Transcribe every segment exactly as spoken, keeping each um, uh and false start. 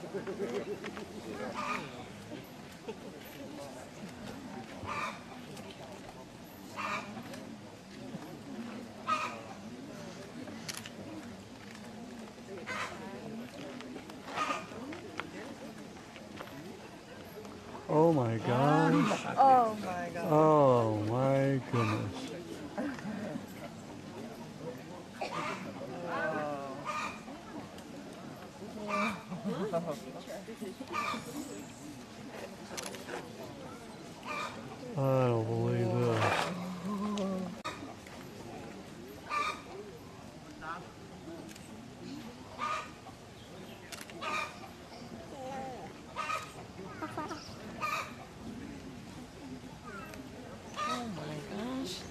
Oh my gosh. Oh my god. Oh my goodness. I don't believe this. Oh my gosh.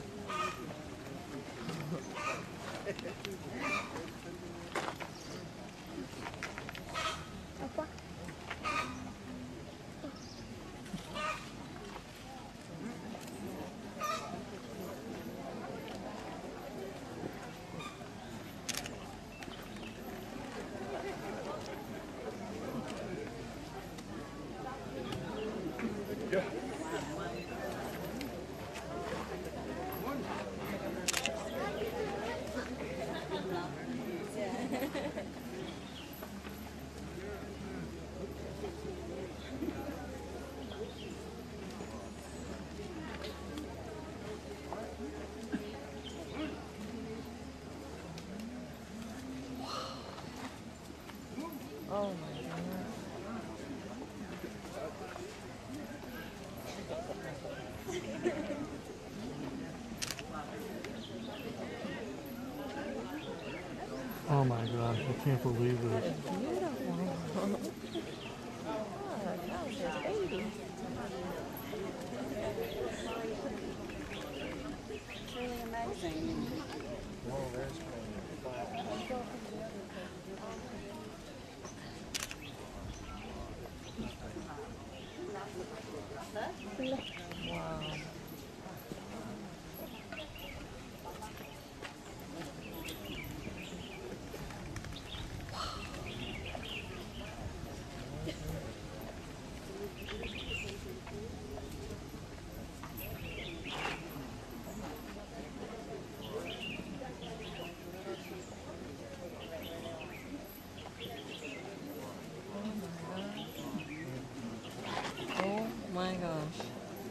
Oh my god. Oh my gosh, I can't believe this. Beautiful. Oh, that was his baby. It's really amazing. Wow. Oh my gosh.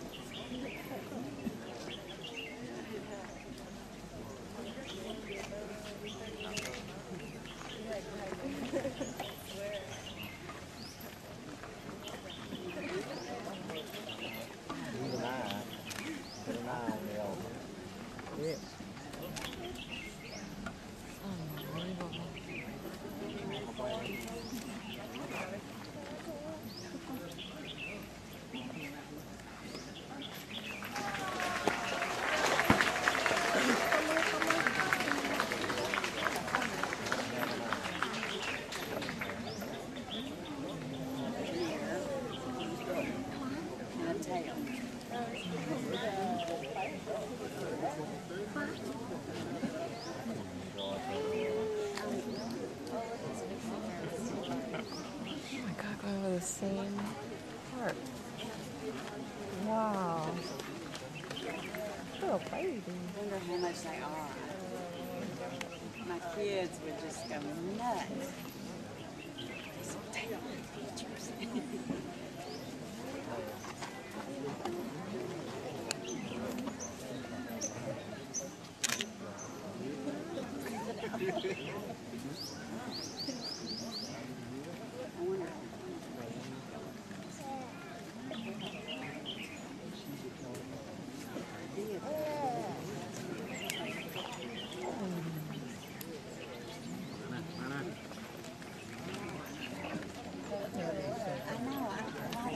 Unbelievable. Oh my god, going over the same part. Wow. Little baby. I wonder how much they are. My kids would just go nuts. So take pictures. I wonder. I know, I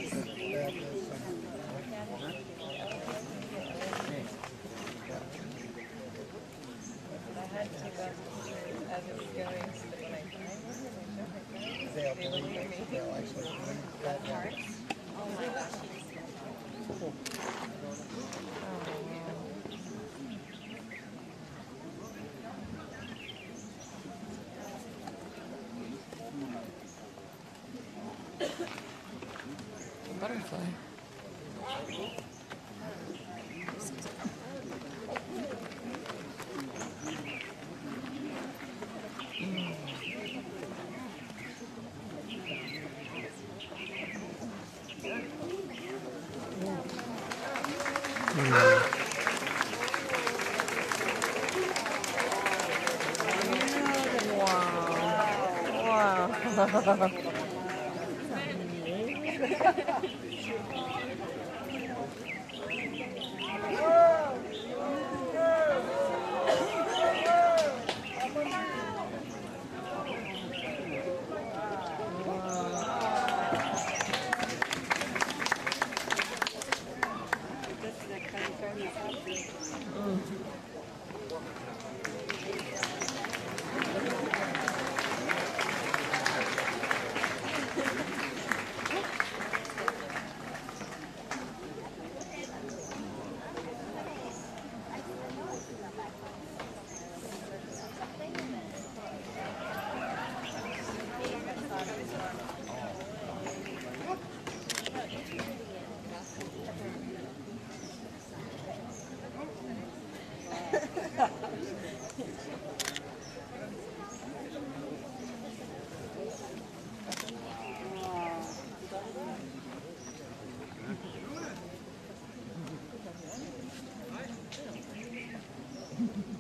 I had to go as it was going, so that when I tried, they looked at me. That part. Oh my gosh. butterfly. Oh.